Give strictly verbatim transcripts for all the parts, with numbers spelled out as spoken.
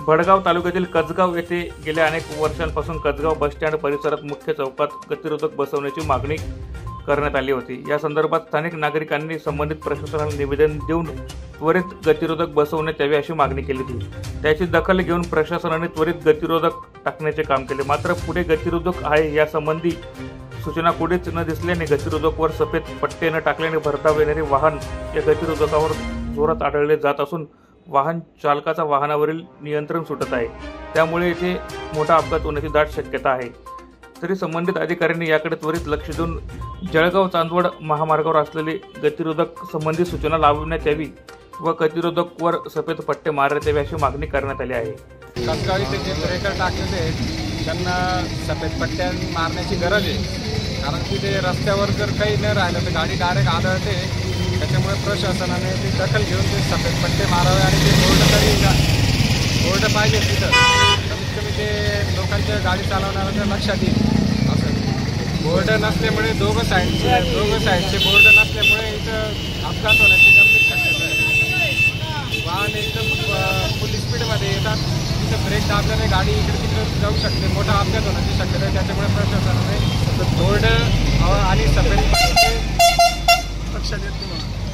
भडगाव तालुक्यातील कसगाव येथे गेल्या अनेक वर्षांपासून कसगाव बस स्टँड परिसरात मुख्य चौकात गतिरोधक बसवण्याची मागणी करण्यात आली होती। या संदर्भात स्थानिक नागरिकांनी संबंधित प्रशासनाला निवेदन देऊन त्वरित गतिरोधक बसवण्यात यावे अशी मागणी केली होती। त्याची दखल घेऊन प्रशासनाने त्वरित गतिरोधक टाकण्याचे काम केले। मात्र पुढे गतिरोधक आहे यासंबंधी सूचना कुठेच न दिसल्याने गतिरोधकवर सफेद पट्टे न टाकल्याने भरधाव येणारे वाहन या गतिरोधकावर जोरात आढळले जात असून वाहन चालकाचा वाहनावरील नियंत्रण सुटत आहे। त्यामुळे येथे मोठा अपघात होण्याची दाट शक्यता आहे। तरी संबंधित अधिकाऱ्यांनी याकडे त्वरित लक्ष देऊन जळगाव चांदवड महामार्गावर असलेले गतिरोधक संबंधित सूचना लावण्यात यावी व गतिरोधकवर सफेद पट्टे मारण्यात यावे अशी मागणी करण्यात आली आहे। कसगाव इथे जे ब्रेकर टाकलेले आहेत त्यांना सफेद पट्ट्या मारण्याची गरज आहे, कारण की ते रस्त्यावर जर काही न राहिलं तर गाडी डायरेक्ट आदळते। त्याच्यामुळे प्रशासनाने ती दखल घेऊन ते सफेद पट्टे मारावे आणि ते बोर्ड तरी बोर्ड पाहिजे तिथं, कमीत कमी ते लोकांच्या गाडी चालवणाऱ्यांच्या लक्षात येईल। असं बोर्ड नसल्यामुळे दोघं साईडचे दोघं साईडचे बोर्ड नसल्यामुळे इथं अपघात होण्याची गंभीर शक्यता आहे। वाहन एकदम फुल स्पीडमध्ये येतात, तिथं ब्रेक दाबल्याने गाडी इकडे तिकडे जाऊ शकते, मोठा अपघात होण्याची शक्यता आहे। त्याच्यामुळे प्रशासनाने बोर्ड आणि सफेद पट्टे लक्षात येत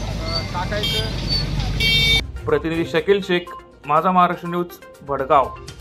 टाकायचं। प्रतिनिधी शकील शेख, माझा महाराष्ट्र न्यूज, भडगाव।